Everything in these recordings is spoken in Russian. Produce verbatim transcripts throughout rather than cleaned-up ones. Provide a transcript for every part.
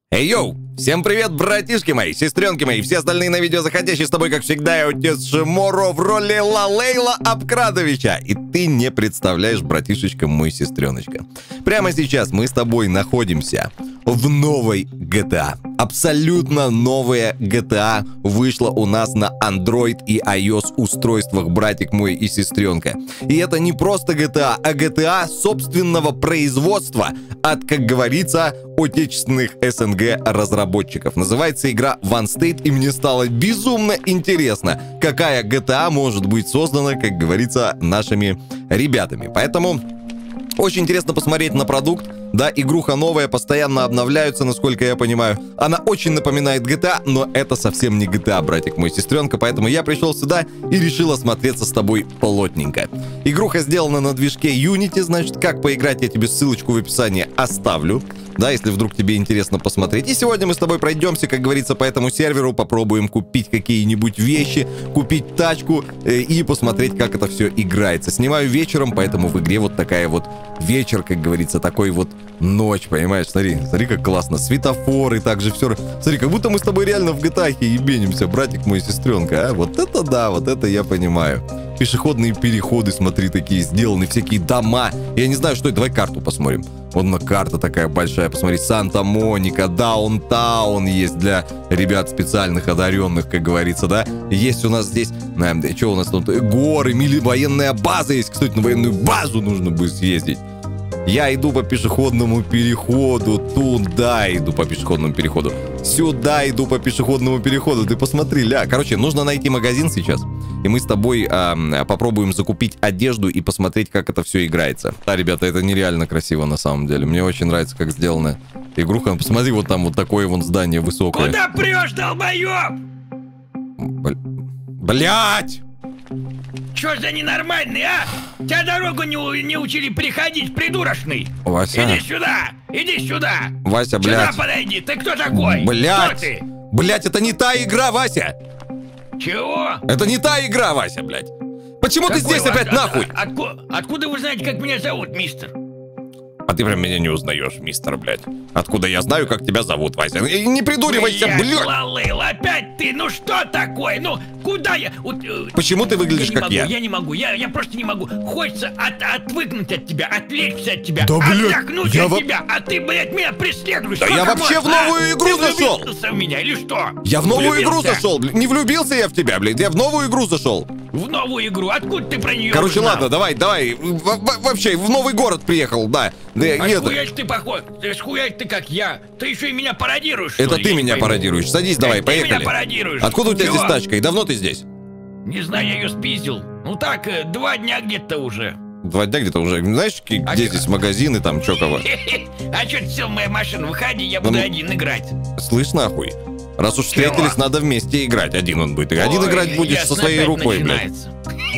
Эй, йоу! Всем привет, братишки мои, сестренки мои, все остальные на видео заходящие, с тобой, как всегда, я отец Шиморо в роли Лалейла Абкрадовича. И ты не представляешь, братишечка мой, сестреночка. Прямо сейчас мы с тобой находимся в новой джи ти эй. Абсолютно новая джи ти эй вышла у нас на Android и iOS устройствах, братик мой и сестренка. И это не просто джи ти эй, а джи ти эй собственного производства от, как говорится, отечественных эс эн гэ разработчиков. Называется игра One State, и мне стало безумно интересно, какая джи ти эй может быть создана, как говорится, нашими ребятами. Поэтому очень интересно посмотреть на продукт. Да, игруха новая, постоянно обновляются, насколько я понимаю. Она очень напоминает джи ти эй, но это совсем не джи ти эй, братик мой, сестренка. Поэтому я пришел сюда и решил осмотреться с тобой плотненько. Игруха сделана на движке Unity, значит, как поиграть, я тебе ссылочку в описании оставлю. Да, если вдруг тебе интересно посмотреть. И сегодня мы с тобой пройдемся, как говорится, по этому серверу, попробуем купить какие-нибудь вещи, купить тачку э, и посмотреть, как это все играется. Снимаю вечером, поэтому в игре вот такая вот вечер, как говорится, такой вот ночь, понимаешь? Смотри, смотри, как классно. Светофоры, также все. Смотри, как будто мы с тобой реально в джи ти эй ебенимся, братик мой, сестренка, а? Вот это да, вот это я понимаю. Пешеходные переходы, смотри, такие сделаны, всякие дома. Я не знаю, что это, давай карту посмотрим. Вот на карта такая большая, посмотри, Санта-Моника, Даунтаун есть для ребят специальных, одаренных, как говорится, да. Есть у нас здесь, э, что у нас тут, горы, мили, военная база есть, кстати, на военную базу нужно будет съездить. Я иду по пешеходному переходу, туда иду по пешеходному переходу, сюда иду по пешеходному переходу, ты посмотри, ля. Короче, нужно найти магазин сейчас, и мы с тобой э, попробуем закупить одежду и посмотреть, как это все играется. Да, ребята, это нереально красиво на самом деле, мне очень нравится, как сделана игруха. Посмотри, вот там вот такое вон здание высокое. Куда прешь, долбоёб? Блять! Чё за ненормальный, а? Тебя дорогу не, не учили приходить, придурочный. Вася. Иди сюда, иди сюда. Вася, блядь. Сюда подойди, ты кто такой? Блядь. Кто ты? Блядь, это не та игра, Вася. Чего? Это не та игра, Вася, блядь. Почему Какой ты здесь ваш- опять от- нахуй? от- откуда, откуда вы знаете, как меня зовут, мистер? А ты прям меня не узнаешь, мистер, блядь. Откуда я знаю, как тебя зовут, Вася? И не придуривайся, блядь. Лалейл, опять ты, ну что такое? Ну, куда я? Вот, э, Почему ты выглядишь я не как могу, я? Я не могу, я, я просто не могу. Хочется от, отвыкнуть от тебя, отвлечься от тебя, Да, блядь, отдохнуть я от во- тебя, а ты, блядь, меня преследуешь. Да Сколько я вообще можно, в новую а? игру Ты зашел. влюбился в меня или что? Я в новую игру Влюбился? зашел, блядь. Не влюбился я в тебя, блядь. Я в новую игру зашел. В новую игру? Откуда ты про нее Короче, узнал? ладно, давай, давай. В- в- вообще, в новый город приехал, да. Да, А это- схуясь ты похож, ты схуясь ты как я. Ты еще и меня пародируешь, что Это ли? ты Я не меня пойму. пародируешь. Садись, давай, Это поехали. Ты меня пародируешь. Откуда у тебя Чего? здесь тачка? И давно ты здесь? Не знаю, я ее спиздил. Ну так, э, два дня где-то уже. Два дня где-то уже. Знаешь, ки- А где чё? здесь магазины, там, чё кого? А что ты сел в мою машину? Выходи, я Да буду ну- один играть. Слышь, нахуй. Раз уж Чего? встретились, надо вместе играть. Один он будет. Один Ой, играть будешь ясно, со своей опять рукой, блядь. начинается.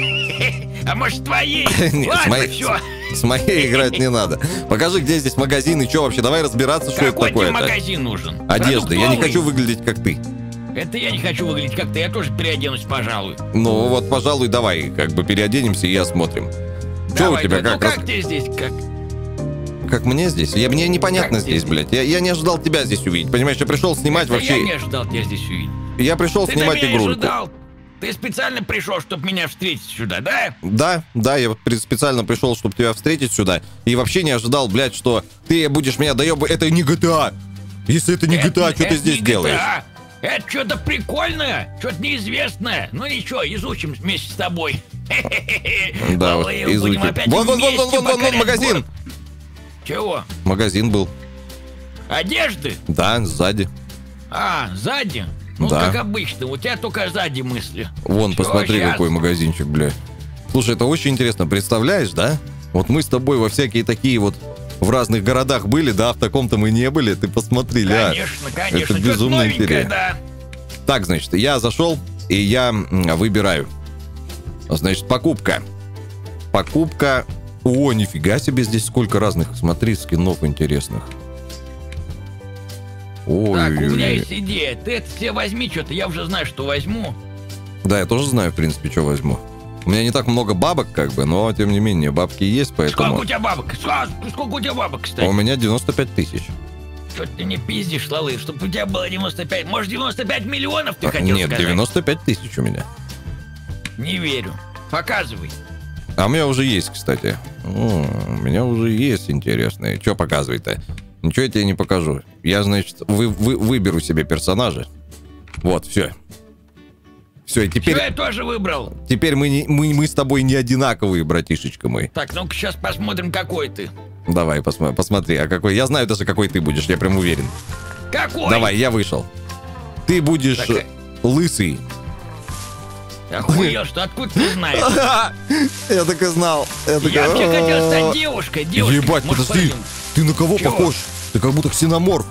А может твоей? Нет, с Ладно, моей- все. С моей играть не надо. Покажи, где здесь магазин и что вообще. Давай разбираться, что это Какой тебе такое. магазин нужен? Одежда. Я не Продуктовый? хочу выглядеть как ты. Это я не хочу выглядеть как ты. Я тоже переоденусь, пожалуй. Ну вот, пожалуй, давай как бы переоденемся и осмотрим. Что у Давай, тебя ну как? как Рас- тебе здесь? Как? Как мне здесь? Я, мне непонятно Как тебе здесь, блядь. Я, я не ожидал тебя здесь увидеть. Понимаешь, я пришел снимать Это вообще... я не ожидал тебя здесь увидеть. Я пришел Ты снимать меня не игрульку. ожидал. Ты специально пришел, чтобы меня встретить сюда, да? Да, да, я при- специально пришел, чтобы тебя встретить сюда. И вообще не ожидал, блядь, что ты будешь меня доебать. Это не джи ти эй. Если это не джи ти эй, что ты это здесь не делаешь? джи ти эй. Это что-то прикольное, что-то неизвестное. Ну ничего, изучим вместе с тобой. Да, вот, Лалейл, будем изучим. опять Вон, вон, вон, вместе вон, вон, вон, покорять магазин. город. Чего? Магазин был. Одежды? Да, сзади. А, сзади? Ну, Да. как обычно, у тебя только сзади мысли. Вон, Всё, посмотри, щас. какой магазинчик, блядь. Слушай, это очень интересно. Представляешь, да? Вот мы с тобой во всякие такие вот в разных городах были, да, в таком-то мы не были. Ты посмотри, ля. Конечно, конечно. Это Что-то безумно новенькое, интересно. да. Так, значит, я зашел, и я м, выбираю. Значит, покупка. Покупка. О, нифига себе, здесь сколько разных, смотри, скинов интересных. Ой, Так, у меня есть идея. Ты это все возьми что-то, я уже знаю, что возьму. да, я тоже знаю, в принципе, что возьму. У меня не так много бабок, как бы, но, тем не менее, бабки есть, Сколько поэтому... у тебя бабок? Сколько, сколько у тебя бабок, А кстати? у меня девяносто пять тысяч. Что ты не пиздишь, Лалы, чтобы у тебя было девяносто пять... Может, девяносто пять миллионов ты хотел Нет, сказать? девяносто пять тысяч у меня. Не верю. Показывай. А у меня уже есть, кстати. О, у меня уже есть интересные. Что показывай-то? Ничего я тебе не покажу. Я, значит, вы, вы, выберу себе персонажа. Вот, все. Все, и теперь... Все, я тоже выбрал. Теперь мы, не, мы, мы с тобой не одинаковые, братишечка мой. Так, ну-ка сейчас посмотрим, какой ты. Давай, посмотри, посмотри, а какой... Я знаю даже, какой ты будешь, я прям уверен. Какой? Давай, я вышел. Ты будешь Так... лысый. Охуел, что откуда ты знаешь? Я так и знал. Я вообще хотел стать девушкой. Девушкой. Ебать, подожди. Ты на кого похож? Ты как будто ксеноморф.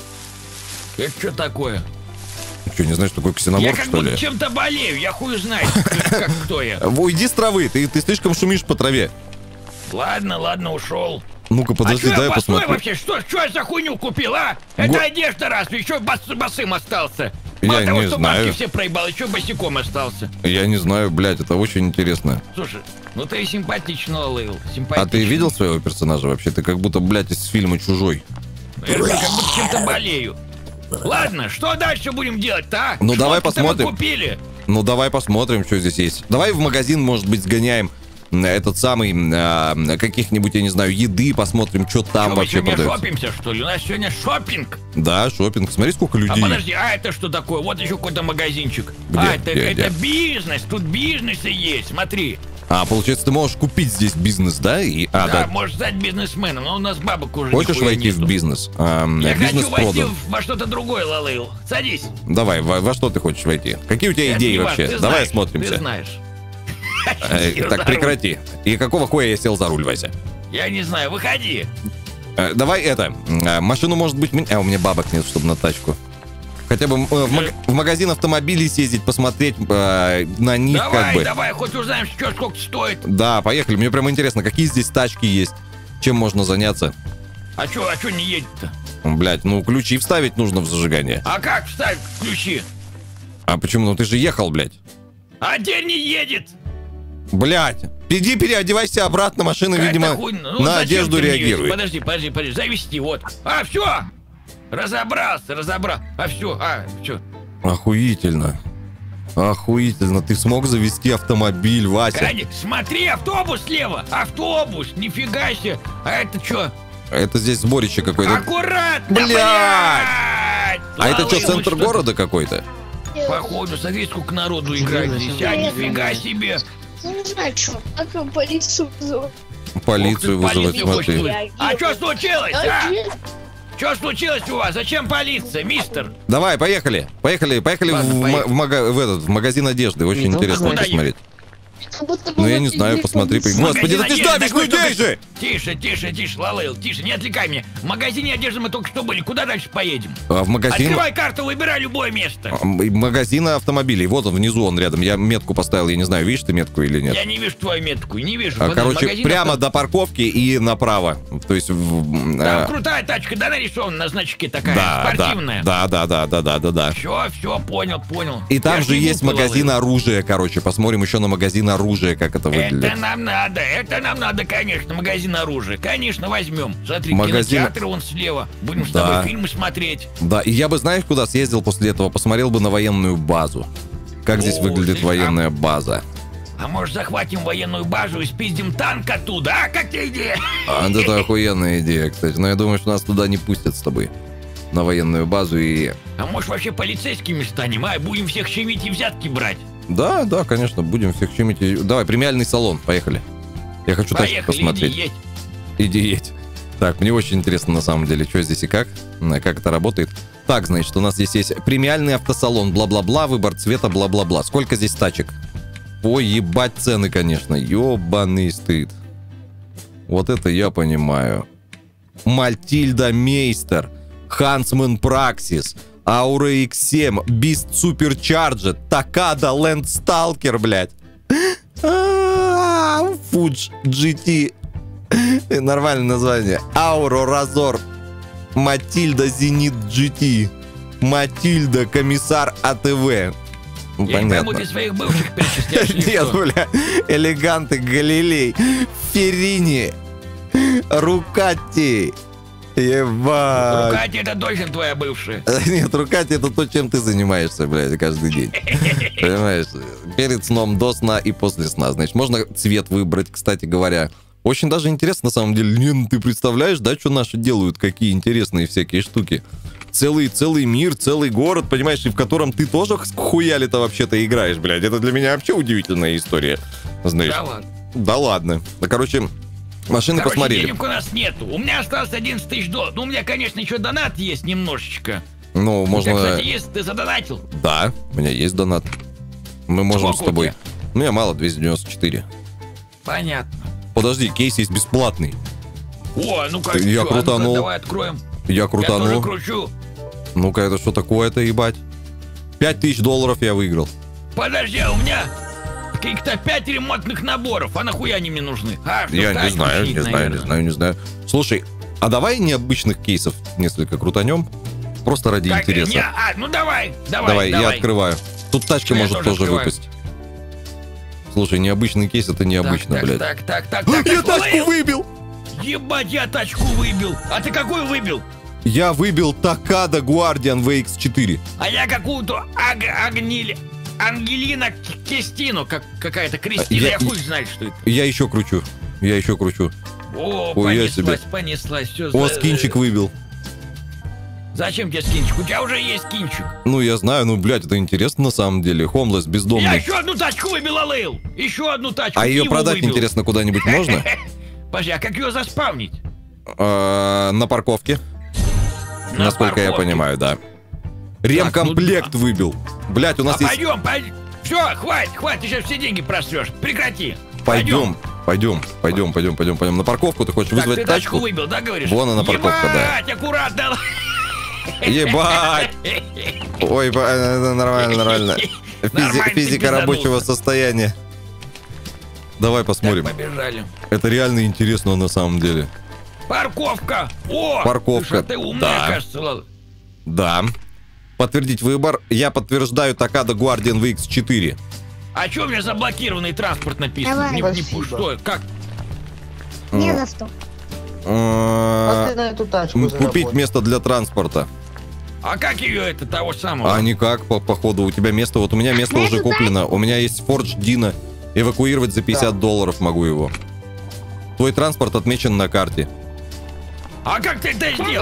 Это что такое? Что, не знаешь, такой ксеноморф, что ли? Я как будто чем-то болею, я хуй знаю, как кто я. Уйди с травы, ты, ты слишком шумишь по траве. Ладно, ладно, ушел. Ну-ка, подожди, а дай я посмотрю. посмотрю. Вообще, что, что я за хуйню купил, а? Это Го... одежда раз, еще бас, басым остался. Я Мало того, не что знаю. бабки все проебал, еще босиком остался. Я не знаю, блядь, это очень интересно. Слушай, ну ты симпатично, Лейл, симпатично. А ты видел своего персонажа вообще? Ты как будто, блядь, из фильма «Чужой». Я как будто чем-то болею. Ладно, что дальше будем делать-то, а? Ну, давай Шмотки-то посмотрим. мы купили. Ну, давай посмотрим, что здесь есть. Давай в магазин, может быть, сгоняем этот самый, э, каких-нибудь, я не знаю, еды, посмотрим, что там Что, вообще мы сегодня продается. шопимся, что ли? У нас сегодня шопинг. Да, шопинг. Смотри, сколько людей. А подожди, а это что такое? Вот еще какой-то магазинчик. Где? А, это, Где? это Где? бизнес, тут бизнесы есть, смотри. А, получается, ты можешь купить здесь бизнес, да? И, а, да, да. можешь стать бизнесменом, но у нас бабок уже Хочешь нихуя войти нету. в бизнес? А, Я бизнес хочу войти продан. во что-то другое, Лалейл. Садись. Давай, во, во что ты хочешь войти? Какие у тебя Это идеи не вообще? важно, ты Давай знаешь, осмотримся. Ты знаешь. Э, так, прекрати. И какого хуя я сел за руль, Вася? Я не знаю, выходи. Э, давай это, э, машину, может быть, мне... А, у меня бабок нет, чтобы на тачку. Хотя бы э, в, маг... в магазин автомобилей съездить, посмотреть э, на них, Давай, как бы. давай, хоть узнаем, что сколько стоит. Да, поехали. Мне прям интересно, какие здесь тачки есть, чем можно заняться. А что, а что не едет-то? Блять, ну ключи вставить нужно в зажигание. А как вставить ключи? А почему? Ну ты же ехал, блядь. А теперь не едет. Блять, иди переодевайся обратно, машина, Какая-то видимо, хуйня. Ну, на зачем одежду ты мне реагирует. ездишь? Подожди, подожди, подожди, завести, вот. А, все! Разобрался, разобрался. А, все, а, все. Охуительно. Охуительно. Ты смог завести автомобиль, Вася. Кадик, смотри, автобус слева. Автобус, нифига себе. А это что? Это здесь сборище какое-то. Аккуратно, Блядь! блядь! А это что, Лалай, центр вот города какой-то? Походу, смотри, сколько народу играет здесь. А, нифига себе. Ну, не знаю, что. Как его полицию вызывать? Полицию Ух ты, вызывать, полицию хочет смотри. вызвать. А что случилось, а? Один. Что случилось у вас? Зачем полиция, мистер? Давай, поехали. Поехали, поехали Ладно, в, поехали. ма- в мага- в этот, в магазин одежды. Очень Ну, интересно куда посмотреть. Как будто Ну, бы я вот не знаю, здесь посмотри. полиция. Господи, да ты Магазин что, одежды объясню такой людей же! Тише, тише, тише, Лалейл, тише, не отвлекай меня. В магазине одежды мы только что были. Куда дальше поедем? А, в магазин... Открывай карту, выбирай любое место. а, магазин автомобилей. Вот он, внизу он рядом. Я метку поставил, я не знаю, видишь ты метку или нет. Я не вижу твою метку, не вижу. А, Подожди, короче, магазин прямо авто- до парковки и направо. То есть... в- Там а, крутая тачка, да, нарисована на значке такая, да, спортивная. да, да, да, да, да, да, да. Все, все, понял, понял. И там Я же не есть глупый, магазин Лалейл. оружия, короче. Посмотрим еще на магазин оружия, как это выглядит. Это нам надо, это нам надо, конечно, магазин оружия. Конечно, возьмем. Смотри, Магазин- кинотеатр вон слева. Будем с Да. тобой фильмы смотреть. Да, и я бы, знаешь, куда съездил после этого? Посмотрел бы на военную базу. Как здесь О, выглядит здесь военная база. А может, захватим военную базу и спиздим танк оттуда, а? Как тебе идея? А, это охуенная идея, кстати. Но я думаю, что нас туда не пустят с тобой. На военную базу и... А может, вообще полицейскими станем, а? Будем всех щемить и взятки брать. Да, да, конечно, будем всех чимить. и- Давай, премиальный салон, поехали. Я хочу тачку Поехали, посмотреть. иди, едь. Иди едь. Так, мне очень интересно на самом деле, что здесь и как, м, как это работает. Так, значит, у нас здесь есть премиальный автосалон, бла-бла-бла, выбор цвета, бла-бла-бла. Сколько здесь тачек? Ой, ебать цены, конечно. Ёбаный стыд. Вот это я понимаю. Мальтильда Мейстер, Хансмен Праксис, Аура икс семь, Бист Суперчарджет, Такада Лэндсталкер, блядь. Фудж джи ти. Нормальное название. Ауро Разор. Матильда Зенит джи ти. Матильда Комиссар АТВ. Ну, Я не пойму, понятно. ты своих бывших перечисляешь или Нет, что? бля. Элеганты Галилей. Феррини. Рукатти. Ебать. Рукати это точно твоя бывшая. Нет, рукати это то, чем ты занимаешься, блядь, каждый день. Понимаешь? Перед сном, до сна и после сна. Значит, можно цвет выбрать, кстати говоря. Очень даже интересно, на самом деле. Лен, ты представляешь, да, что наши делают? Какие интересные всякие штуки. Целый, целый мир, целый город, понимаешь, и в котором ты тоже хуяли-то вообще-то играешь, блядь. Это для меня вообще удивительная история. Знаешь? Да ладно. Да ладно. Да, короче, машины Короче, посмотрели. денег у нас нету. У меня осталось одиннадцать тысяч долларов. Ну, у меня, конечно, еще донат есть немножечко. Ну, можно... У тебя, кстати, есть, ты задонатил? Да, у меня есть донат. Мы можем Сколько с тобой... у тебя? Ну, я мало, двести девяносто четыре. Понятно. Подожди, кейс есть бесплатный. О, ну-ка, Я чё, крутанул. а ну-ка, давай откроем. Я Я тоже крутанул. кручу. Ну-ка, это что такое-то, ебать? Пять тысяч долларов я выиграл. Подожди, а у меня каких-то пять ремонтных наборов. А нахуя они мне нужны? А, чтоб Я не тачку знаю, чинить, не знаю, не наверное. знаю, не знаю. Слушай, а давай необычных кейсов несколько крутанем? Просто ради Как, интереса. не, а, ну давай, давай, Давай, давай. я открываю. Тут тачка Всё, я может тоже тоже открываю. выпасть. Слушай, необычный кейс это необычно, так, блядь. Так, так, так, А, так, я так, тачку Лейл, выбил! Ебать, я тачку выбил. А ты какую выбил? Я выбил Такада Guardian ви икс четыре. А я какую-то аг, агнили... Ангелина К- Кестину, как какая-то Кристина, Я- я, хуй знает, что это. Я еще кручу. Я еще кручу. О, Ой, я понеслась, себе. понеслась, все. О, скинчик выбил. Зачем тебе скинчик? У тебя уже есть скинчик. Ну, я знаю, ну, блядь, это интересно на самом деле. Хомлес, Я бездомный. еще одну тачку выбил, Лейл. Еще одну тачку. А ее Киву продать, выбил. интересно, куда-нибудь можно? Подожди, а как ее заспавнить? А, На парковке. На Насколько я парковке. понимаю, да. Ремкомплект ну выбил. Блядь, у А нас есть... пойдем, пойдем. Все, хватит, хватит, ты сейчас все деньги просрешь. Прекрати. Пойдем, пойдем, пойдем, пойдем, пойдем, пойдем. На парковку ты хочешь Так, вызвать ты тачку тачку? выбил, да, говоришь? Вон она, парковка, да. Ебать, аккуратно. Ебать! Ой, по- это нормально, нормально. Физи- Нормально, ты Физика пизданулся. рабочего состояния. Давай посмотрим. Так, побежали. Это реально интересно на самом деле. Парковка. О, Парковка, слушай, а ты умная, да. кажется, Лал. Да. Подтвердить выбор. Я подтверждаю Такада Guardian ви икс четыре. А что у меня заблокированный транспорт написано? Давай. Не, не, Спасибо. что, как? Не за что. Э, Пошли на эту тачку Купить заработать. место для транспорта. А как ее это того самого? А никак, по походу, у тебя место. Вот у меня место Ну, уже это куплено. У меня есть Forge Dino. Эвакуировать за пятьдесят Да. долларов могу его. Твой транспорт отмечен на карте. А как ты это сделал?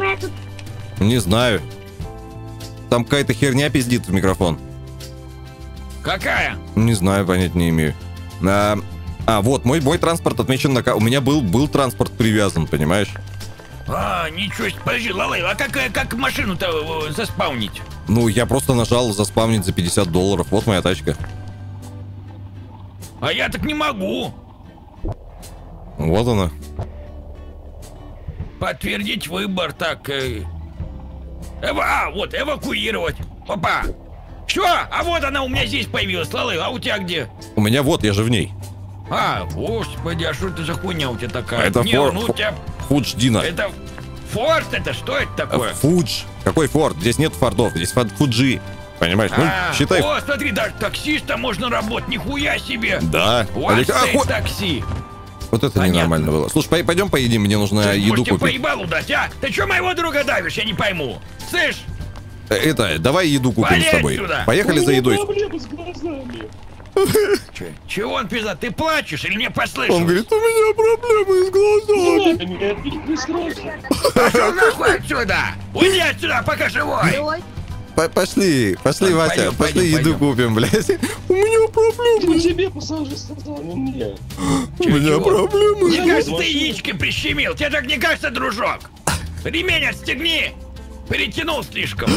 Не знаю. Там какая-то херня пиздит в микрофон. Какая? Не знаю, понять не имею. А, а, вот, мой, мой транспорт отмечен на карте. У меня был, был транспорт привязан, понимаешь? А, ничего себе. Подожди, Лалей, а как, э, как машину-то э, заспаунить? Ну, я просто нажал заспавнить за пятьдесят долларов. Вот моя тачка. А я так не могу. Вот она. Подтвердить выбор, так... э, эва- а, вот, эвакуировать. Опа. Что? А вот она у меня здесь появилась, Лалей, а у тебя где? У меня вот, я же в ней. А, господи, а что это за хуйня у тебя такая? Это Не, фор- ну у тебя... Фудж Дина. Это... Форд это? Что это такое? Фудж. Какой Форд? Здесь нет Фордов, здесь Форд Фуджи. Понимаешь? Ну, А, считай. О, смотри, даже таксистом можно работать, нихуя себе. Да. У вас Алек- а, стоит хо- такси. Вот это Понятно. ненормально было. Слушай, пой- пойдем поедим, мне нужно Ты еду можете купить. поебалу дать, а? Ты что моего друга давишь, я не пойму. Слышь, Э, Это, давай еду купим Вали с тобой. отсюда! Поехали за едой. Че- чего он пизда? Ты плачешь или мне Он послышал? говорит, у меня проблемы с глазами. Пошел нахуй отсюда! Уйди отсюда, пока живой! Ой, По- Пошли, пошли, Пойдем, Вася, пойдем, пошли пойдем, еду купим, блядь. У меня проблемы. Тебе посажу сказал, не мне. У меня чего? проблемы. Мне кажется, ты яички прищемил. Тебе так не кажется, дружок? Ремень отстегни! Перетянул слишком.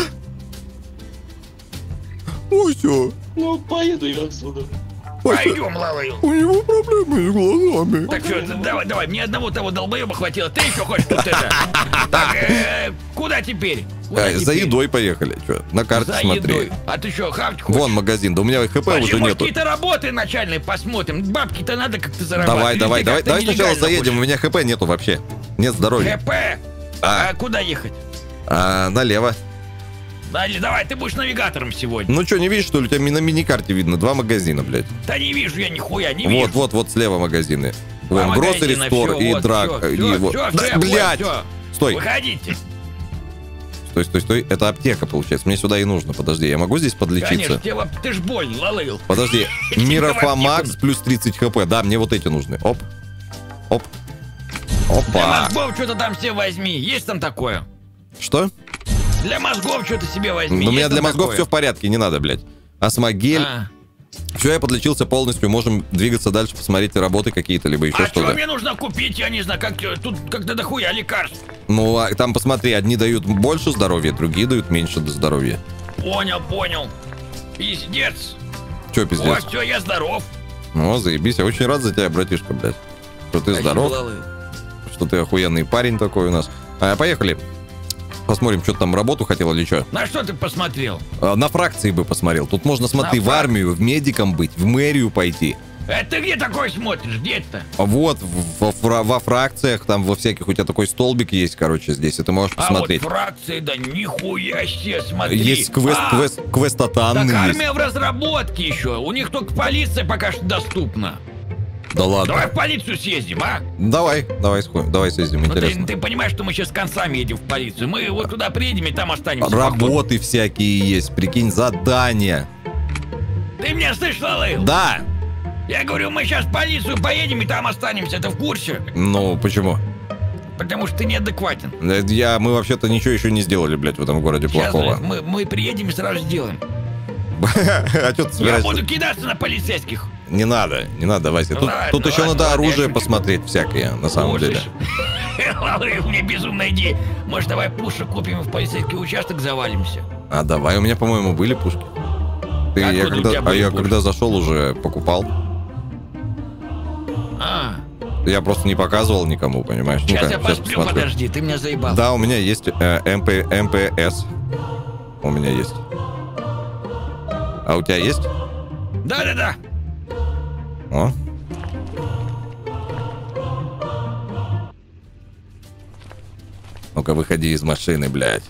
Вася, Ну, поеду я отсюда. Вася, Пойдем, Лалаю. у него проблемы с глазами. Так что, давай, давай, мне одного того долбоеба хватило. Ты еще хочешь тут это? Так, э, куда теперь? Куда А, За теперь? едой поехали. Чё, на карте За смотри. едой. А ты что, хавать хочешь? Вон магазин, да у меня ХП Пошли, уже может, нету. какие-то работы начальные посмотрим. Бабки-то надо как-то зарабатывать. Давай, Или давай, ты давай, как-то давай сначала нелегально заедем, у хочешь? меня ХП нету вообще. Нет здоровья. ХП? А. А куда ехать? А, налево. Дали, давай, ты будешь навигатором сегодня. Ну что, не видишь, что ли? У тебя ми- на мини-карте видно два магазина, блядь. Да не вижу я нихуя, не Вот, вижу. вот, вот слева магазины. Два Вон, Гроссери магазина, Стор всё, и вот, Драг. всё, и всё, вот. всё, Да, всё, я понял, блядь! всё. стой. Выходите. Стой, стой, стой. Это аптека, получается. Мне сюда и нужно. Подожди, я могу здесь подлечиться? Конечно, тебе, во- ты ж больно, Лалейл. Подожди. Тебе в Мирофамакс аптеку. плюс тридцать хп. Да, мне вот эти нужны. Оп. Оп. Для Опа. мозгов что-то там себе возьми. Есть там такое? Что? Для мозгов что-то себе возьми. Ну, у меня Есть для там мозгов такое? все в порядке, не надо, блядь. Осмогель. А. Все, я подлечился полностью. Можем двигаться дальше, посмотреть работы какие-то, либо еще А что что-то. мне нужно купить? Я не знаю, как э, тут как-то дохуя лекарств. Ну, а там посмотри, одни дают больше здоровья, другие дают меньше здоровья. Понял, понял. Пиздец. Че, пиздец? Вот, все, я здоров. Ну, заебись, я очень рад за тебя, братишка, блядь. Что ты Спасибо, здоров, Лалейл. что ты охуенный парень такой у нас. А, поехали. Посмотрим, что ты там работу хотел или что. На что ты посмотрел? А, на фракции бы посмотрел. Тут можно, смотри, На в фрак- армию, в медиком быть, в мэрию пойти. Это ты где такой смотришь? Где это? А вот, в- во, фра- во фракциях, там во всяких, у тебя такой столбик есть, короче, здесь, и ты можешь А посмотреть. вот фракции, да нихуя себе, смотри. Есть квест, А, квест, квестотанный Так есть. армия в разработке еще. У них только полиция пока что доступна. Да ладно. Давай в полицию съездим, а? Давай, давай, сходим, давай съездим, Ну ты, интересно. ты понимаешь, что мы сейчас с концами едем в полицию. Мы вот туда приедем и там останемся. походу. Работы всякие есть, прикинь, задания. Ты меня слышишь, Лалейл? Да. Я говорю, мы сейчас в полицию поедем и там останемся. Ты в курсе? Ну, почему? Потому что ты неадекватен. Э, Я, мы вообще-то ничего еще не сделали, блядь, в этом городе Сейчас, плохого. блядь, мы, мы приедем и сразу сделаем. А что ты Я собираешься? буду кидаться на полицейских. Не надо, не надо, Вася. Тут, Ладно, тут еще ладно, надо ладно, оружие я шучу. посмотреть всякое, на самом деле. Слушай, Лалейл, у меня безумная идея. Может, давай пушек купим и в полицейский участок завалимся? А давай, у меня, по-моему, были пушки. Ты, я Откуда у когда, тебя а были я пушки? когда зашел, уже покупал. А, Я просто не показывал никому, понимаешь? сейчас Ну-ка, я щас посплю, посмотрю. подожди, ты меня заебал. Да, у меня есть э, эм пэ, эм пэ эс. У меня есть. А у тебя есть? Да-да-да. О. Ну-ка, выходи из машины, блядь.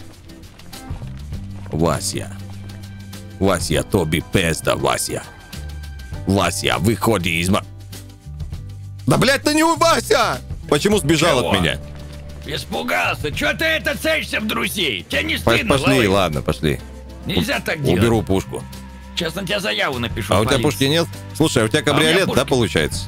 Вася. Вася, Тоби пизда, Вася. Вася, выходи из ма... Да, блядь, ты не у Вася! Почему сбежал Чего? от меня? Испугался. Чё ты это целишься в друзей? Тебе не По- стыдно, Пошли, Лалейл? ладно, пошли. Нельзя так делать. Уберу пушку. Сейчас на тебя заяву напишу. А в у тебя полицию. пушки нет? Слушай, а у тебя у меня кабриолет, да, пушки. получается?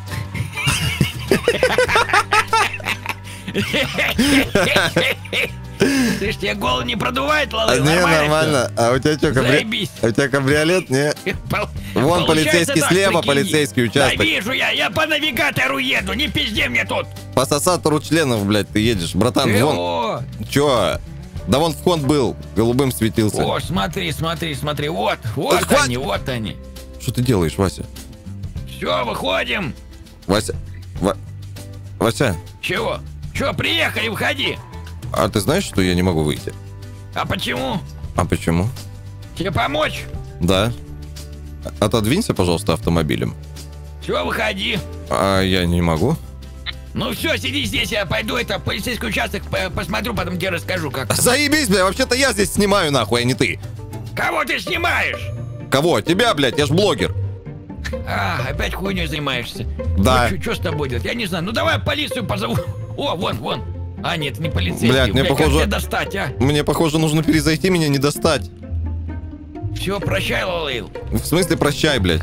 Ты ж тебе голову не продувает, А, Лалейл? не, Нормально нормально. А у тебя что, кабриолет? Заебись. А у тебя кабриолет, не? всё? Пол- Вон получается полицейский так, слева, прикинь. полицейский участок. Да вижу я, я по навигатору еду, не пизди мне тут. По сосатору членов, блядь, ты едешь. Братан, Ты, вон. о, Чё? Да вон вход был, голубым светился. о, смотри, смотри, смотри, вот, вот хватит. они, вот они. Что ты делаешь, Вася? Все, выходим. Вася? Ва- Вася, Чего? Че, приехали, выходи. а ты знаешь, что я не могу выйти? А почему? А почему? Тебе помочь? Да. Отодвинься, пожалуйста, автомобилем. Все, выходи. А я не могу. Ну все, сиди здесь, я пойду это в полицейский участок по- посмотрю, потом тебе расскажу, как. там. Заебись, бля, вообще-то я здесь снимаю, нахуй, а не ты. Кого ты снимаешь? Кого? Тебя, блядь, я ж блогер. А, опять хуйней занимаешься. Да. Ну, что с тобой делать? Я не знаю. Ну давай полицию позову. О, вон, вон. А, нет, не полицейский. Блядь, мне как похоже- тебя достать, а? Мне, похоже, нужно перезайти, меня не достать. Все, прощай, Лалейл. В смысле, прощай, блядь.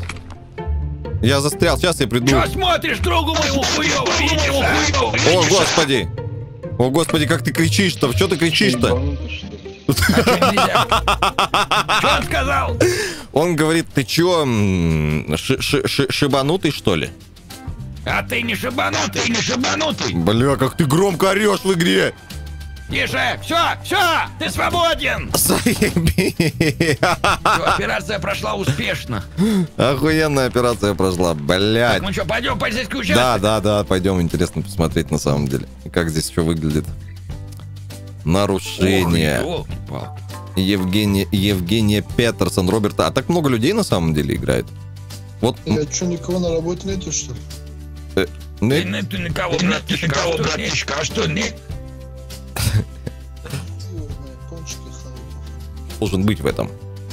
Я застрял, сейчас я приду. Че смотришь, другу моему хуёво, видишь, а? О, господи! О, господи, как ты кричишь-то? Что ты кричишь-то? Ебанутый, что ли? А чё нельзя? Что он сказал? Он говорит, ты чё, м, ши- ши- ши- шибанутый, что ли? А ты не шибанутый, не шибанутый. Бля, как ты громко орешь в игре! Тише, все, все, ты свободен. Заебись! Всё, операция прошла успешно. Охуенная операция прошла, Так, блядь. мы что, пойдем в полицейский участок? Да, да, да, пойдем, интересно посмотреть на самом деле. Как здесь что выглядит. Нарушение. Ох, ёлки-палки. Евгения, Евгения Петерсон, Роберта. А так много людей на самом деле играет. Вот. м, Я что, никого на работе нету, что ли? ну, Ты, ну, ты никого, братишка, а что братишка, а что нет? Наверное, пончики халупа. должен быть в этом.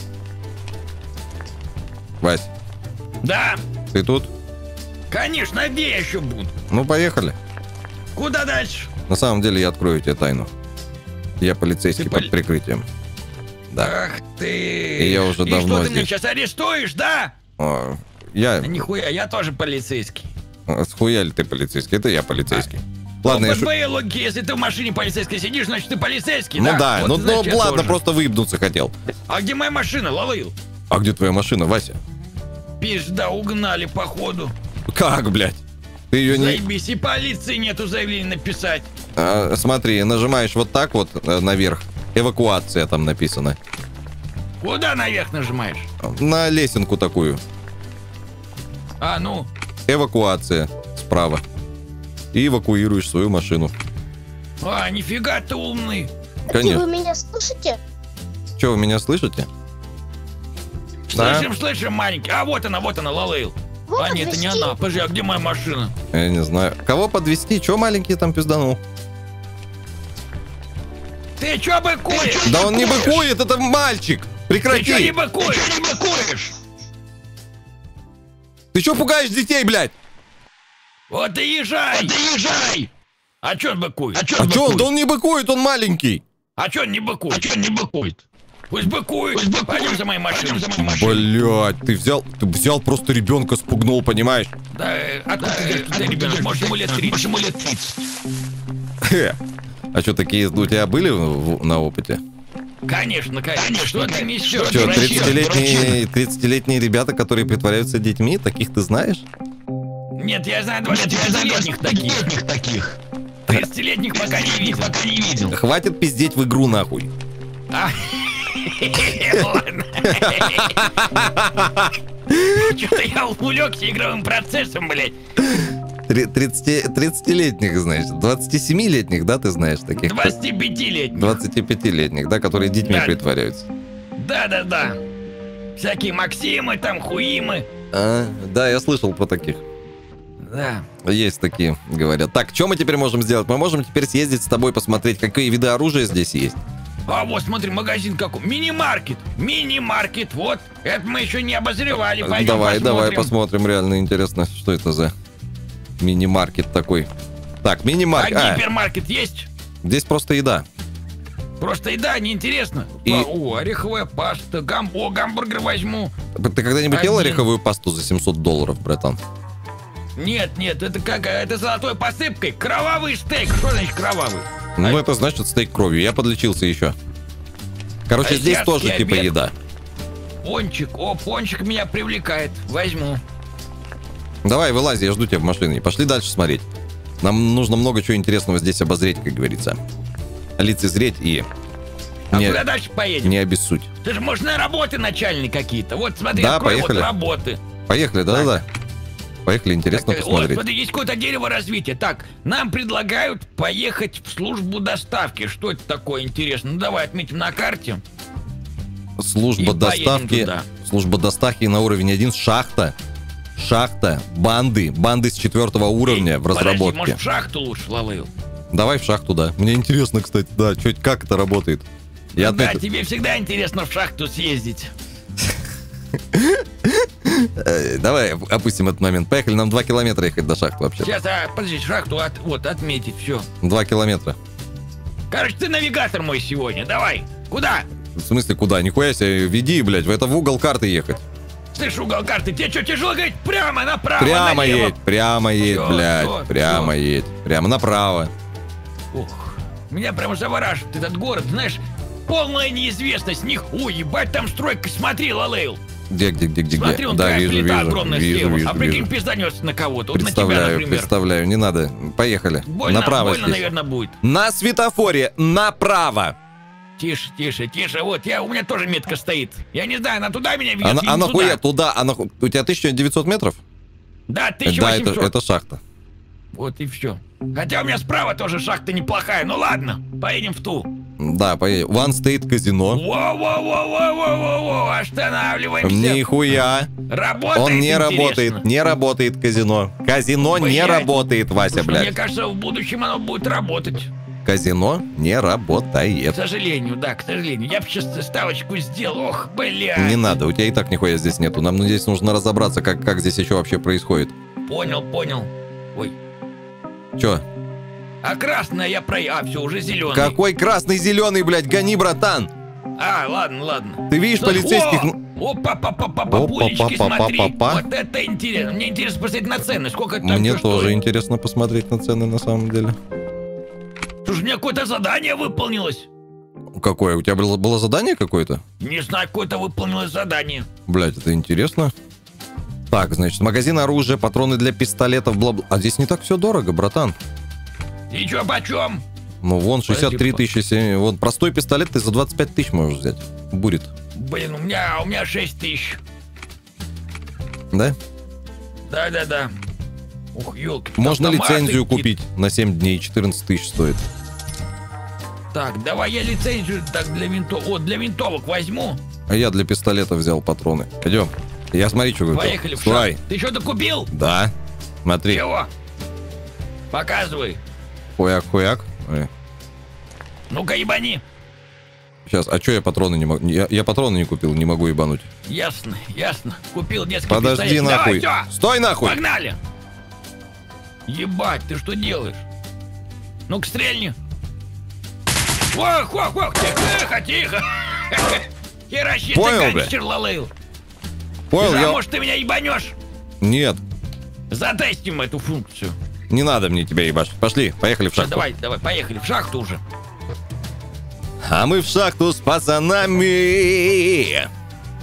Вась, Да, ты тут? конечно, а где я еще буду? Ну, поехали. Куда дальше? На самом деле я открою тебе тайну. Я полицейский Ты под поли- прикрытием. Да. Ах ты! И я уже И давно что, ты меня здесь. сейчас арестуешь, да? О, я... Да нихуя, я тоже полицейский. Схуя ли ты полицейский? Это я полицейский. Ладно, я Ну, шу- по твоей логике, если ты в машине полицейской сидишь, значит ты полицейский, Ну да? да, Вот, ну, значит, ну я ладно, тоже. просто выебнуться хотел. А где моя машина, Лалыл? А где твоя машина, Вася? Пизда, угнали, походу. Как, блядь? Ты ее не... Заебись, и полиции нету заявления написать. А, смотри, нажимаешь вот так вот э, наверх. Эвакуация там написано. Куда наверх нажимаешь? На лесенку такую. А, ну, Эвакуация справа. И эвакуируешь свою машину. а, нифига ты умный. Конечно. Вы меня слышите? Че, вы меня слышите? Да. Слышим, слышим, маленький. А, вот она, вот она, Лалыл. Вот А, нет, это не подвезти. она. Подожди, а где моя машина? Я не знаю. Кого подвести? Че маленький там пизданул? Ты чё быкуешь? Да он не быкует, это мальчик! Ты чё не Прекрати! быкуешь? Ты не быкуешь? Ты че пугаешь детей, блядь? Вот и езжай! Вот и езжай! А чё он быкует? А чё А че он? Да он не быкует, он маленький. А чё он не быкует? А чё он не быкует? Пусть быкует. Пойдем за моей машиной. За моей машиной. Блядь, ты взял, ты взял просто ребенка, спугнул, понимаешь? Да, э, откуда ты знаешь, что ты ребенок? Может, ему лет тридцать? Ему лет тридцать. А что, такие у тебя были в- на опыте? Конечно, конечно. Что ты несешь? Что, дурачок? тридцатилетние, тридцатилетние ребята, которые притворяются детьми, таких ты знаешь? Нет, я знаю двадцатилетних таких. таких. тридцатилетних пока не видел. Пока не видел. Хватит пиздеть в игру, нахуй. А, ладно. Что-то я увлекся игровым процессом, блядь. Три- тридцати тридцатилетних, значит. двадцатисемилетних, да, ты знаешь таких? двадцатипятилетних. двадцатипятилетних, да, которые детьми Да. притворяются. Да-да-да. Всякие Максимы, там, Хуимы. А, да, я слышал про таких. Да. Есть такие, говорят. Так, что мы теперь можем сделать? Мы можем теперь съездить с тобой, посмотреть, какие виды оружия здесь есть. А вот, смотри, магазин какой. Мини-маркет. Мини-маркет. Вот. Это мы еще не обозревали. Пойдем давай, посмотрим. давай посмотрим. Реально интересно, что это за мини-маркет такой. Так, мини-маркет. А А, гипермаркет есть? здесь просто еда. Просто еда, неинтересно. И- А, О, ореховая паста. Гам... О, гамбургер возьму. Ты когда-нибудь ел Один. ореховую пасту за семьсот долларов, братан? Нет, нет, это как? Это золотой посыпкой. Кровавый стейк. Что значит кровавый? Ну, А- это значит стейк кровью. Я подлечился еще. Короче, здесь Азиатский тоже типа обед. еда. Пончик. О, пончик меня привлекает. Возьму. Давай, вылази, я жду тебя в машине. Пошли дальше смотреть. Нам нужно много чего интересного здесь обозреть, как говорится. Лицезреть и А не, куда дальше поедем? не обессудь. Ты же, может, на работы начальные какие-то. Вот, смотри, Да, открой поехали. вот работы. Поехали, да-да-да. Поехали, интересно Так, посмотреть. вот, смотри, есть какое-то дерево развития. Так, нам предлагают поехать в службу доставки. Что это такое, интересно? Ну, давай отметим на карте. Служба и поедем доставки. туда. Служба доставки на уровень один. Шахта. Шахта. Банды. Банды с четвертого уровня в Подожди, разработке. может, в шахту лучше, Лалыл? Давай в шахту, да. Мне интересно, кстати, да, чё, как это работает. Я Ну да, отметил- тебе всегда интересно в шахту съездить. Э, Давай опустим этот момент. Поехали, нам два километра ехать до шахты вообще. Сейчас, а, подожди, шахту от, вот, отметить, все. Два километра. Короче, ты навигатор мой сегодня, давай. Куда? В смысле, куда? Нихуя себе, веди, блядь, в это в угол карты ехать. Слышь, угол карты, тебе что, тяжело говорить? Прямо, направо, Прямо налево. едь, прямо едь, Всё, блядь, всё, прямо всё. едь. Прямо направо. Ух, меня прямо завораживает этот город, знаешь, полная неизвестность, них, ой, ебать, там стройка, смотри, Лалейл. Где, где, где, где, Смотри, где? он Да, такая вижу, плита вижу, огромная вижу, слева, вижу, а прикинь, вижу. пизданется на кого-то, вот на тебя, Представляю, например. представляю, не надо. Поехали. Больно, направо больно, здесь. наверное, будет. На светофоре направо. Тише, тише, тише, вот, я, у меня тоже метка стоит. Я не знаю, она туда меня ведет А, на- или а не нахуя туда? туда? А наху- У тебя тысяча девятьсот метров? Да, Да, тысяча это, восемьсот. это шахта. Вот и все. Хотя у меня справа тоже шахта неплохая, ну ладно, поедем в ту. Да, поедем. One State казино. Воу-воу-воу-воу-воу-воу, останавливаемся. Нихуя. Работает, Он не интересно. работает, не работает казино. Казино не Блядь. работает, Вася, Слушай, мне блядь. кажется, в будущем оно будет работать. Казино не К работает. сожалению, да, к сожалению. Я бы сейчас ставочку сделал, ох, блядь. Не надо, у тебя и так нихуя здесь нету. Нам здесь нужно разобраться, как, как здесь еще вообще происходит. Понял, понял. Ой, Че? А красная я про... А, все, уже зеленый. Какой красный, зеленый, блядь, гони, братан. А, ладно, ладно. Ты видишь полицейских... О, опа, папа, папа, пулечки, смотри. Вот это интересно. Мне интересно посмотреть на цены. Сколько это Мне стоит. тоже интересно посмотреть на цены на самом деле. Слушай, у меня какое-то задание выполнилось. Какое? У тебя было, было задание какое-то? Не знаю, какое-то выполнилось задание. Блядь, это интересно. Так, значит, магазин оружия, патроны для пистолетов, бла-бла. А здесь не так все дорого, братан. И чё, почем? Ну, вон шестьдесят три тысячи. Вон простой пистолет ты за двадцать пять тысяч можешь взять. Будет. Блин, у меня, у меня шесть тысяч. Да? Да-да-да. Ух, ёлки. Можно автоматы лицензию какие-то. купить на семь дней, четырнадцать тысяч стоит. Так, давай я лицензию так для винтовок. Вот, для винтовок возьму. А я для пистолета взял патроны. Идем. Я смотри, что говорю. Поехали в Стой. шаг. Ты что-то купил? Да. Смотри. Чего? Показывай. Хуяк-хуяк. Ну-ка, ебани. Сейчас, а что я патроны не могу? Я, я патроны не купил, не могу ебануть. Ясно, ясно. Купил несколько Подожди, пистолетов. нахуй. Давай, всё. Стой нахуй. Погнали. Ебать, ты что делаешь? Ну-ка, стрельни. Ох, ох, ох, тихо, тихо. Херащи, Понял, ты бля? Лалейл. Понял, А я... может, ты меня ебанешь? Нет, Затестим эту функцию. не надо мне тебя ебашить. Пошли, поехали в Всё, шахту. давай, давай, поехали в шахту уже. А мы в шахту с пацанами.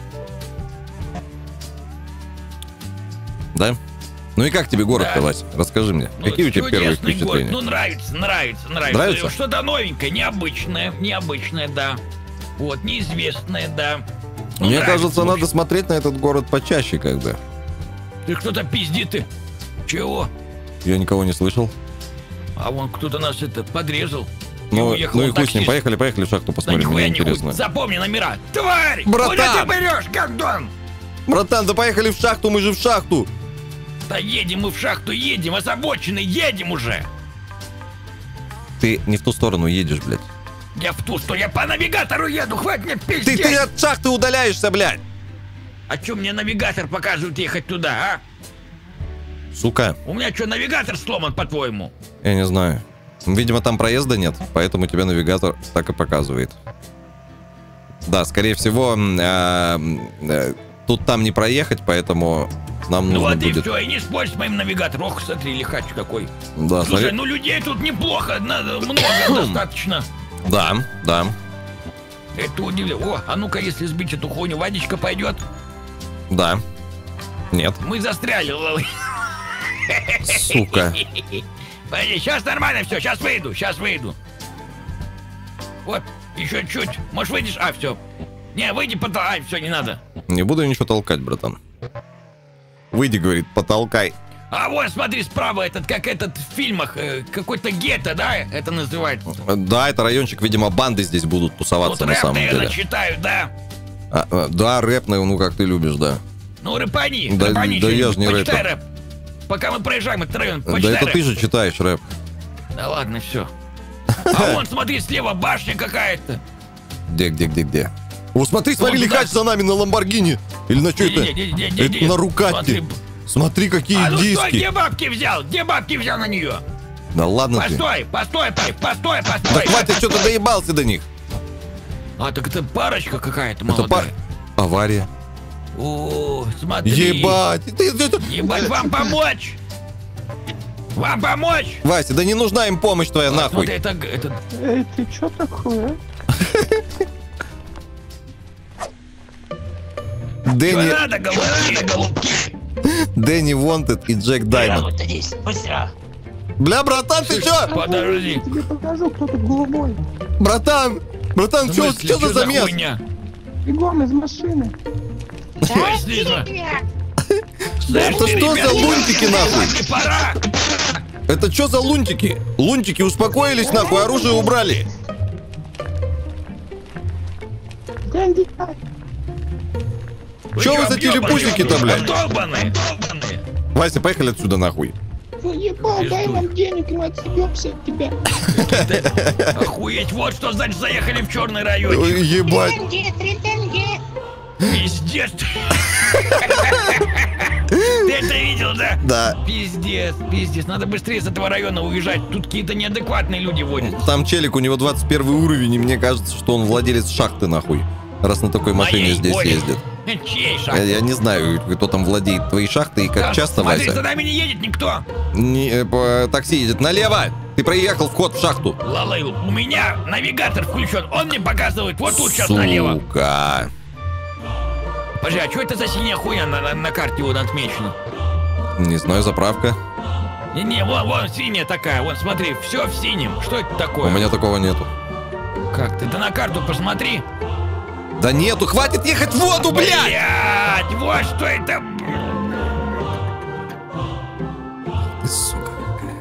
Да? Ну и как тебе город-то, Да. Вась? Расскажи мне. Ну, Какие у тебя первые чудесный впечатления? город. Ну, нравится, нравится, нравится. Нравится? Что-то новенькое, необычное, необычное, да. Вот, неизвестное, да. Ну, Мне нравится, кажется, в общем. надо смотреть на этот город почаще, когда. Ты кто-то пиздит ты. Чего? Я никого не слышал. А вон кто-то нас это подрезал. И Ну, уехал ну и он хуй с ним. таксист. Поехали, поехали в шахту Да посмотрим. нихуя Мне не хуй. интересно. Запомни номера. Тварь! Братан! Куда ты берешь, гандон? Братан, да поехали в шахту, мы же в шахту. Да едем мы в шахту, едем, озабоченный, едем уже. Ты не в ту сторону едешь, блядь. Я в ту сторону, я по навигатору еду, хватит мне Ты, пиздеть. ты от шахты удаляешься, блядь. А чё мне навигатор показывает ехать туда, а? Сука, У меня что, навигатор сломан, по-твоему? я не знаю. Видимо, там проезда нет, поэтому тебе навигатор так и показывает. Да, скорее всего, э, э, тут там не проехать, поэтому нам Ну нужно вот и будет... все, и не спорь с моим навигатором. Ох, смотри, лихач какой. Да, Слушай, смотри- ну людей тут неплохо, надо, много достаточно. да, да. Это удивляет. О, а ну-ка, если сбить эту хуйню, водичка пойдет. Да. Нет. Мы застряли, лалы. Сука. Подожди, сейчас нормально все, сейчас выйду, сейчас выйду. Вот, еще чуть. Может, выйдешь? А, все. Не, выйди, потом. Ай, все, не надо. Не буду ничего толкать, братан. Выйди, говорит, потолкай. А вот, смотри, справа этот, как этот в фильмах, э, какой-то гетто, да, это называется. Да, это райончик, видимо, банды здесь будут тусоваться Вот на рэп, самом наверное, деле. читаю, да. А, а, да, рэп, ну как ты любишь, да. Ну, рэпани, Да- рэпани. да я что-нибудь, ж не почитай рэпер. рэп. Пока мы проезжаем этот район, Да почитай это рэп. ты же читаешь рэп. Да ладно, все. А вон, смотри, слева башня какая-то. Где, где, где, где? О, смотри, смотри, Вон туда. лихач за нами на Ламборгини. Или на что это? Не-не-не-не-не-не. Это на Рукатте. Смотри. Смотри, какие А ну стой, диски. где бабки взял? Где бабки взял на нее? Да ладно ты. Постой, постой, постой, постой, Да постой. хватит, что ты доебался до них. А, так это парочка какая-то Это пар... молодая. Авария. О, смотри. Ебать. Ты- ты- ты- Ебать, вам помочь? Вам помочь? Вася, да не нужна им помощь твоя, А, нахуй. смотри, это, это... Эй, ты чё такое? Что Дэнни, надо, голубки, голубки? Дэнни Wanted и Джек Даймонд. Бля, братан, ты чё? Подожди. Я тебе покажу, кто тут голубой. Братан, братан, В что смысле, что за чё за замес? хуйня? Бегом из машины. Ой, слизно. Знаешь, Это ты, что ребят, за лунтики, нахуй? не пора. Это что за лунтики? Лунтики успокоились, нахуй, оружие убрали. Дэнди, Чё вы за телепузики-то, блядь? Долбаные, долбаные. Вася, поехали отсюда, нахуй. ебал, дай нам денег, и мы отсебемся от тебя. Охуеть, вот что значит заехали в черный район. Ой, ебать. Тенге, три тенге. Пиздец. Ты это видел? Увидел, да? Да. Пиздец, пиздец. Надо быстрее с этого района уезжать. Тут какие-то неадекватные люди водят. Там челик, у него двадцать первый уровень, и мне кажется, что он владелец шахты, нахуй. Раз на такой машине Моей, здесь ой. ездит. Чьей Я, шахты? я не знаю, кто там владеет твоей шахтой и как Да, часто, смотри, Вася. за нами не едет никто. Не, э, по- такси едет налево. Ты проехал вход в шахту. Лалейл, у меня навигатор включен. Он мне показывает вот тут сейчас налево. Сука. Подожди, а что это за синяя хуйня на, на, на карте вот отмечена? Не знаю, заправка. Не-не, вон, вон синяя такая. Вон, смотри, все в синем. Что это такое? У меня такого нету. Как? Ты, ты на карту посмотри. Да нету, хватит ехать в воду, блядь! Блядь, вот что это. Ты, сука.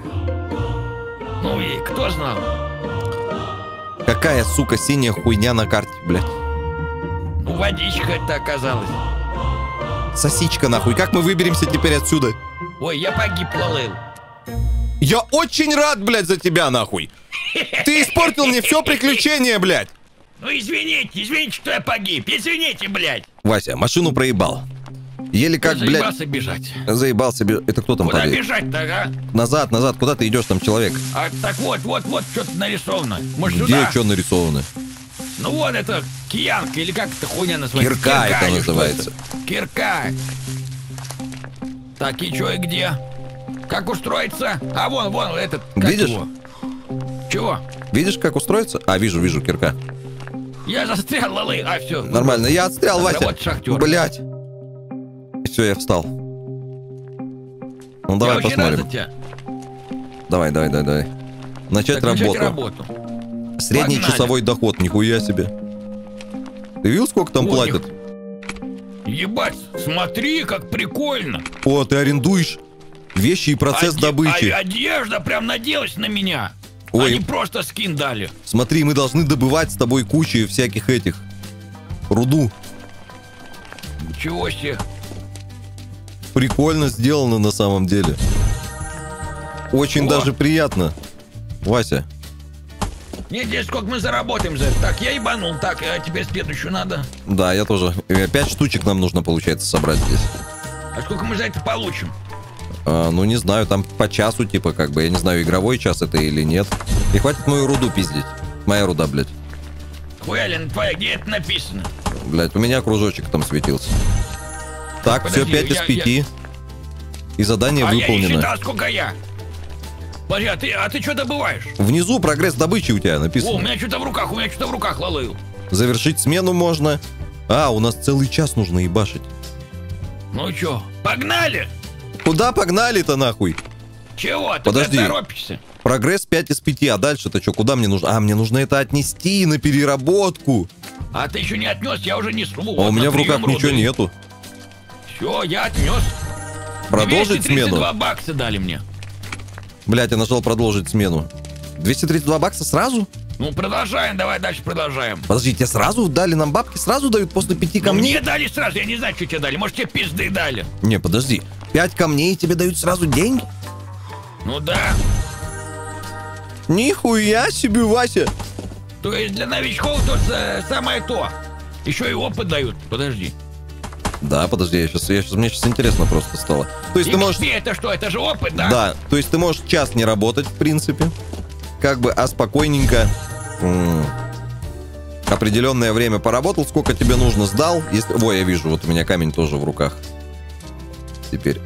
Ну и кто знал? Какая, сука, синяя хуйня на карте, блядь? Ну, водичка это оказалась. Сосичка, нахуй. Как мы выберемся теперь отсюда? Ой, я погиб, Лалейл. Я очень рад, блядь, за тебя, нахуй. Ты испортил мне все приключение, блядь. Ну извините, извините, что я погиб. Извините, блядь. Вася, машину проебал. Еле как, блядь, Заебался бежать. заебался. бе- Это кто там Куда падает? бежать-то, ага? Назад, назад. Куда ты идешь, там человек? А так вот, вот, вот, что-то нарисовано. Может, Где сюда? что нарисовано? Ну вот это киянка, или как это хуйня называется? Кирка это или что называется. это? Кирка. Так, и что, и где? Как устроиться? А вон, вон этот. как Видишь? его? Чего? Видишь, как устроиться? А, вижу, вижу, кирка. Я застрял, Лалы. А, все. Нормально, я отстрял, Да Вася. вот шахтер. Блядь. Все, я встал. Ну давай посмотрим. Давай, давай, давай, давай. Начать Так, начать работу. работу. Средний Погнали. часовой доход, нихуя себе. Ты видел, сколько там О, платят? Ебать, смотри, как прикольно. О, ты арендуешь вещи и процесс Оде- добычи. а- одежда прям наделась на меня. Ой. Они просто скин дали. Смотри, мы должны добывать с тобой кучу всяких этих. Руду. Ничего себе. Прикольно сделано на самом деле. Очень О. даже приятно. Вася. Не, здесь сколько мы заработаем за это. Так, я ебанул. Так, а теперь следующую надо. Да, я тоже. Э, Пять штучек нам нужно, получается, собрать здесь. А сколько мы за это получим? А, ну, не знаю, там по часу, типа, как бы, я не знаю, игровой час это или нет. И хватит мою руду пиздить. Моя руда, блядь. Хуялин твоя, где это написано? Блядь, у меня кружочек там светился. Так, Подожди, все, пять из я- пяти. И задание а я не выполнено. считал, сколько я. Подожди, а ты, а ты что добываешь? Внизу прогресс добычи у тебя О, у написано. меня что-то в руках, у меня что-то в руках, Лалейл. Завершить смену можно. А, у нас целый час нужно ебашить. Ну чё, погнали? Куда погнали-то нахуй? Чего? Ты Подожди. как торопишься? Прогресс пять из пяти, а дальше-то что, куда мне нужно? А, мне нужно это отнести на переработку. А ты еще не отнес, я уже несу. А у меня в руках ничего нету. Все, я отнес. Продолжить двести тридцать два смену? бакса дали мне. Блять, я нажал продолжить смену. двести тридцать два бакса сразу? Ну, продолжаем, давай дальше продолжаем. Подожди, тебе сразу дали нам бабки? Сразу дают после пяти Ну, камней? мне дали сразу, я не знаю, что тебе дали. Может, тебе пизды дали. Не, подожди. Пять камней тебе дают сразу деньги? Ну да. Нихуя себе, Вася. То есть для новичков то э, самое то. Еще и опыт дают. Подожди. Да, подожди, я сейчас, я сейчас, мне сейчас интересно просто стало. То есть ты можешь... икс пи это что? Это же опыт, да? Да, то есть ты можешь час не работать, в принципе. Как бы, а спокойненько м, определенное время поработал, сколько тебе нужно, сдал. Если... Ой, я вижу, вот у меня камень тоже в руках. Теперь.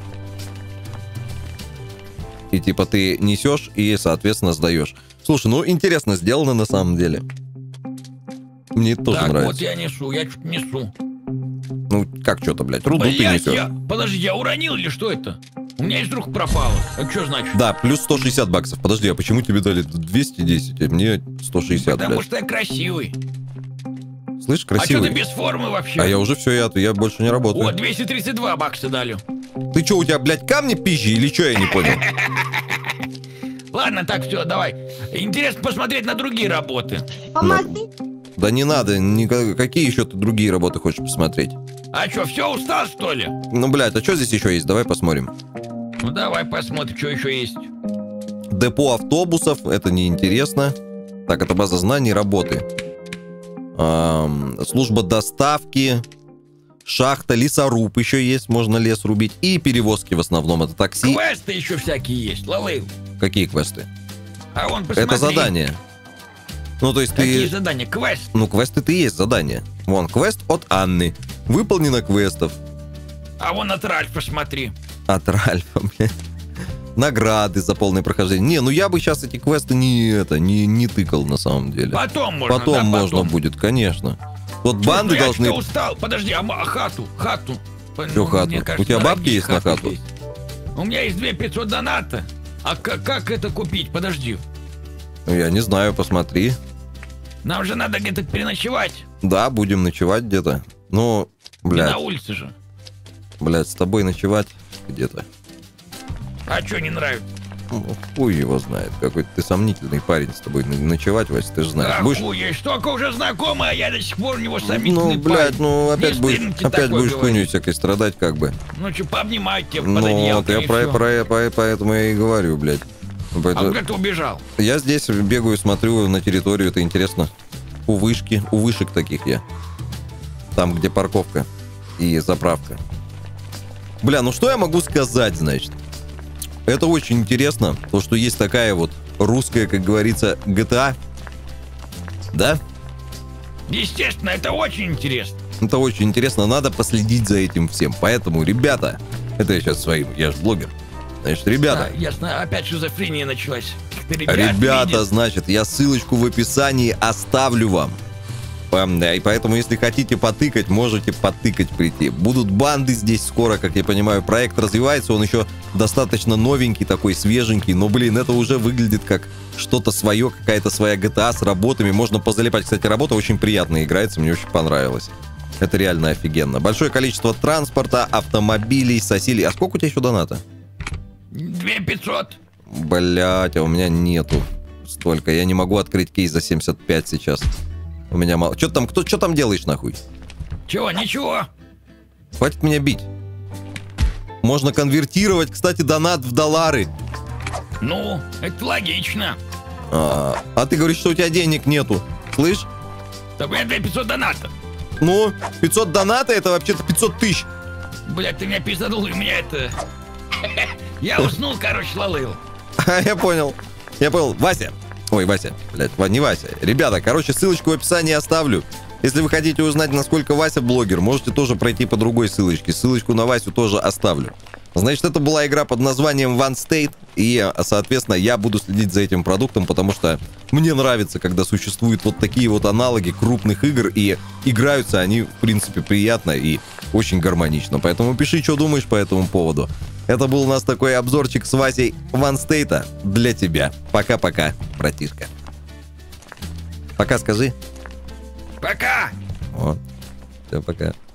И типа ты несешь и, соответственно, сдаешь. Слушай, ну интересно сделано на самом деле. Мне это тоже так, нравится. вот я несу, я что-то несу. Ну, как что-то, блядь, руду ты Блядь, несешь. я... Подожди, я уронил или что это? У меня из рук пропало. Это что значит? Да, плюс сто шестьдесят баксов. Подожди, а почему тебе дали двести десять, а мне сто шестьдесят, Потому блядь? что я красивый. Слышь, А что красивый. ты без формы вообще? А я уже все, я, я больше не работаю. О, двести тридцать два бакса дали. Ты что, у тебя, блядь, камни пизжи или что, я не понял? Ладно, так, все, давай. Интересно посмотреть на другие работы. Помоги. Да не надо, ника- какие еще ты другие работы хочешь посмотреть? А что, все, устал, что ли? Ну, блядь, а что здесь еще есть? Давай посмотрим. Ну, давай посмотрим, что еще есть. Депо автобусов, это неинтересно. Так, это база знаний, работы. Ам, служба доставки. шахта, лесоруб еще есть, можно лес рубить. И перевозки в основном это такси. Квесты еще всякие есть, Лалейл. Какие квесты? А вон, посмотри. Это задание. Ну, то есть Какие ты... задания? Квест. Ну, квесты ты есть задание. Вон, квест от Анны. Выполнено квестов. А вон от Ральфа посмотри. От Ральфа, блядь. Награды за полное прохождение. Не, ну я бы сейчас эти квесты не это, не, не тыкал на самом деле. Потом можно, Потом да, можно потом. будет, конечно. Вот Чё, банды ну я должны... что устал? Подожди, а, м- а хату? Хату? Чё хату? Мне кажется, У тебя бабки дорогие есть на хату? есть. У меня есть две тысячи пятьсот доната. А как, как это купить? Подожди. Ну, я не знаю, посмотри. Нам же надо где-то переночевать. Да, будем ночевать где-то. Ну, Не блядь, на улице же. блядь, с тобой ночевать где-то. А что не нравится? Ну, хуй его знает. Какой-то ты сомнительный парень с тобой н- ночевать, Вась, ты же знаешь. А Будешь... хуй, я только уже знакомый, а я до сих пор у него Ну, сомнительный блядь, парень. ну Не опять будешь, стыдно тебе опять такое будешь говорить? хуйней всякой страдать, как бы. Ну что, пообнимаю тебя под Ну, вот одеялком, я и про, всё. про, про- поэтому я и говорю, блядь. А Поэтому- куда ты убежал? Я здесь бегаю, смотрю на территорию, это интересно. У вышки, у вышек таких я. Там, где парковка и заправка. Бля, ну что я могу сказать, значит? Это очень интересно, то, что есть такая вот русская, как говорится, джи ти эй. Да? Естественно, это очень интересно. Это очень интересно, надо последить за этим всем. Поэтому, ребята, это я сейчас своим, я же блогер. Значит, ребята, Да, ясно, опять шизофрения началась. Каких-то ребят Ребята, видит. значит, я ссылочку в описании оставлю вам. Эм, да, и поэтому, если хотите потыкать, можете потыкать прийти. Будут банды здесь скоро, как я понимаю. Проект развивается, он еще достаточно новенький, такой свеженький. Но, блин, это уже выглядит как что-то свое, какая-то своя джи ти эй с работами. Можно позалипать. Кстати, работа очень приятно играется, мне очень понравилось. Это реально офигенно. Большое количество транспорта, автомобилей, соселей. А сколько у тебя еще доната? две тысячи пятьсот. Блять, а у меня нету столько. Я не могу открыть кейс за семьдесят пять сейчас. У меня мало. Что там, кто, что там делаешь нахуй? Чего, ничего. Хватит меня бить. Можно конвертировать, кстати, донат в доллары. Ну, это логично. А, а ты говоришь, что у тебя денег нету. Слышь? Так у меня две тысячи пятьсот доната. Ну, пятьсот доната это вообще-то пятьсот тысяч. Блядь, ты меня пизданул, и у меня это... Я уснул, короче, Лалейл. А, я понял. Я понял. Вася. Ой, Вася. Блядь, не Вася. Ребята, короче, ссылочку в описании оставлю. Если вы хотите узнать, насколько Вася блогер, можете тоже пройти по другой ссылочке. Ссылочку на Васю тоже оставлю. Значит, это была игра под названием One State. И, соответственно, я буду следить за этим продуктом, потому что мне нравится, когда существуют вот такие вот аналоги крупных игр. И играются они, в принципе, приятно и очень гармонично. Поэтому пиши, что думаешь по этому поводу. Это был у нас такой обзорчик с Васей One State для тебя. Пока-пока, братишка. Пока скажи. Пока! Вот. Все, пока.